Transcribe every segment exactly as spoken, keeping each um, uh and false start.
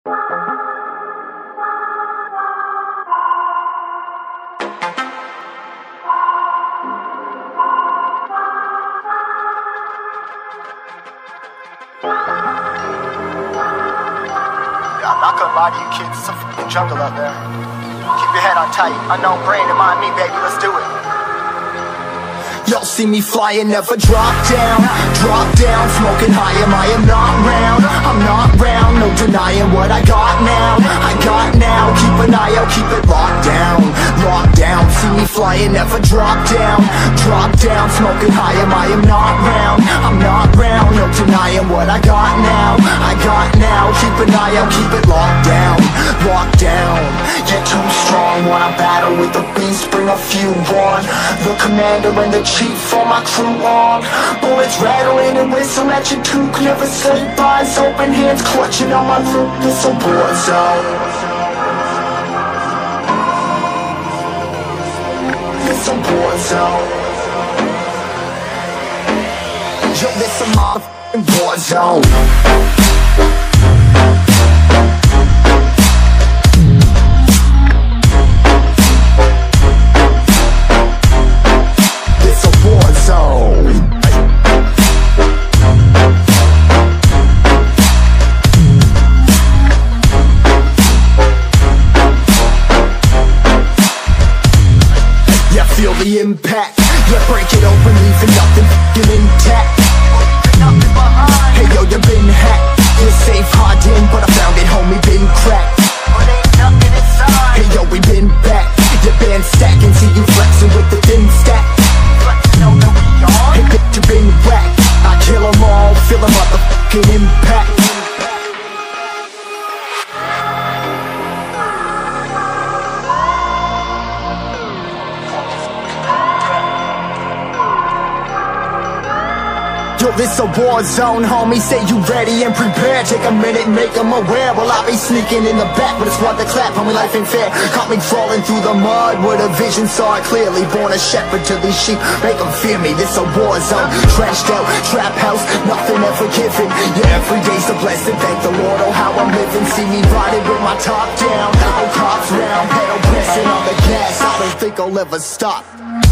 I'm not gonna lie to you kids, it's a f***ing jungle out there. Keep your head on tight, unknown brain and mind me, baby, let's do it. Y'all see me flying, never drop down, drop down, smoking high, am I am not round, I'm not round, no denying what I got now, I got now, keep an eye out, keep it locked down, locked down, see me flying, never drop down, drop down, smoking high, am I am not round, I'm not round, no denying what I got now, I got now, keep an eye out, keep it locked down, locked down, get too strong, wanna battle with the beast, bring a few on, the commander and the chief for my crew on. Bullets rattling and whistle at your toque. Never sleep, eyes open, hands clutching on my loop. This a war zone. This a war zone. Yo, this a motherfucking war zone. The impact, yeah, break it open, leaving nothing f***ing intact. Hey yo, you been hacked, you're safe hiding, but I found it, homie, been cracked. Hey yo, we been back, your band stacking, see you flexing with the thin stack. Hey bitch, you been whacked, I kill them all, feel a motherfucking impact. Yo, this a war zone, homie, say you ready and prepared. Take a minute, make them aware. Well, I be sneaking in the back, but it's what the clap, homie, life ain't fair. Caught me crawling through the mud with a vision, saw it clearly. Born a shepherd to these sheep, make them fear me. This a war zone, trashed out, trap house, nothing ever given. Yeah, every day's a blessing, thank the Lord, oh how I'm living. See me riding with my top down, oh cops round, pedal pressing on the gas. I don't think I'll ever stop.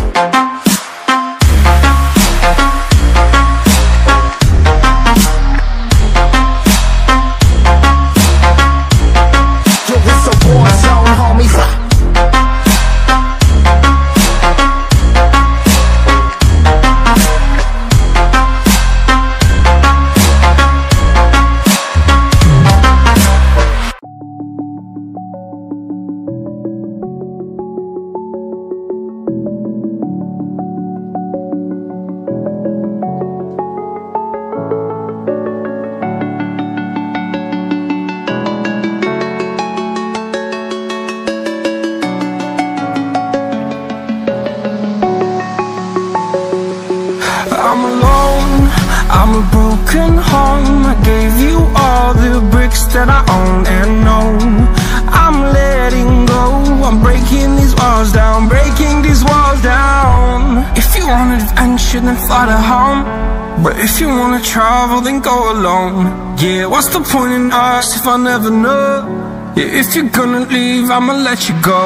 I'm alone, I'm a broken home. I gave you all the bricks that I own and know. I'm letting go, I'm breaking these walls down, breaking these walls down. If you want adventure, then fly to home. But if you wanna travel, then go alone. Yeah, what's the point in us if I never know? Yeah, if you're gonna leave, I'ma let you go.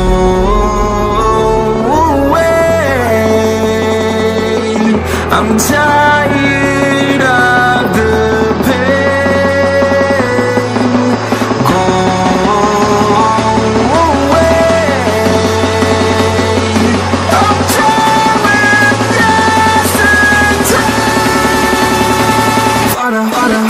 I'm tired of the pain. Go away. I'm tired of yesterday. Harder, harder.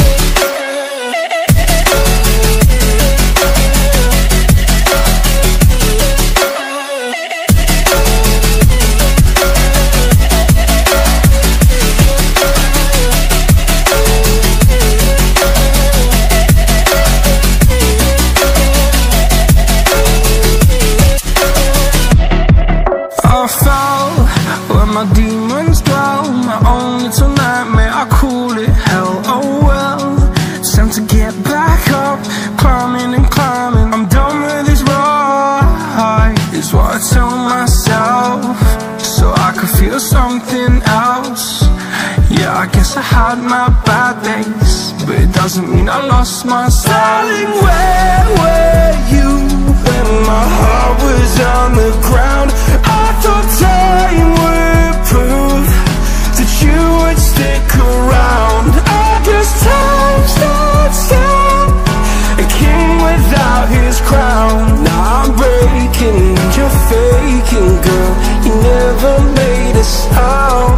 My demons dwell, my own little nightmare, I call it hell, oh well. It's time to get back up, climbing and climbing. I'm done with this ride, is what I tell myself, so I could feel something else. Yeah, I I guess I had my bad days, but it doesn't mean I lost my style. Darling, where were you when my heart was on the ground? I thought time would prove that you would stick around. I guess time stood still, a king without his crown. Now I'm breaking and you're faking, girl. You never made a sound.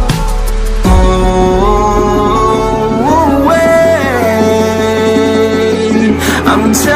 Oh, wait, I'm telling